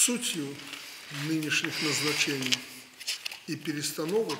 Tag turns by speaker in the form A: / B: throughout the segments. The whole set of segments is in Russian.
A: Сутью нынешних назначений и перестановок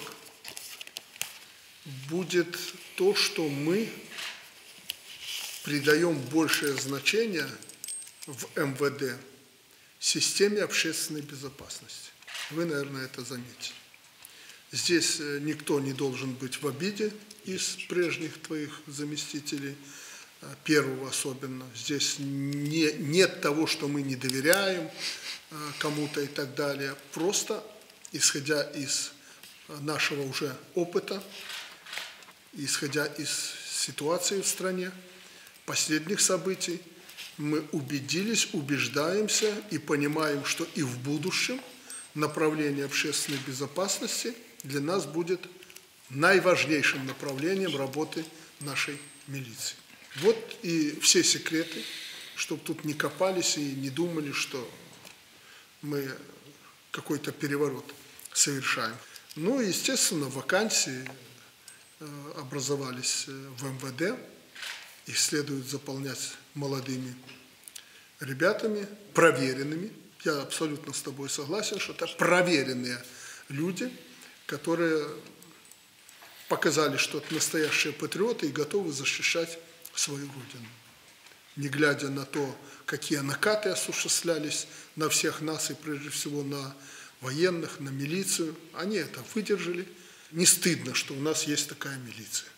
A: будет то, что мы придаем большее значение в МВД системе общественной безопасности. Вы, наверное, это заметили. Здесь никто не должен быть в обиде из прежних твоих заместителей, первого особенно. Здесь нет того, что мы не доверяем кому-то и так далее. Просто, исходя из нашего уже опыта, исходя из ситуации в стране, последних событий, мы убеждаемся и понимаем, что и в будущем направление общественной безопасности для нас будет наиважнейшим направлением работы нашей милиции. Вот и все секреты, чтобы тут не копались и не думали, что мы какой-то переворот совершаем. Ну и, естественно, вакансии образовались в МВД. Их следует заполнять молодыми ребятами, проверенными. Я абсолютно с тобой согласен, что это проверенные люди, которые показали, что это настоящие патриоты и готовы защищать свою родину. Не глядя на то, какие накаты осуществлялись на всех нас и прежде всего на военных, на милицию, они это выдержали. Не стыдно, что у нас есть такая милиция.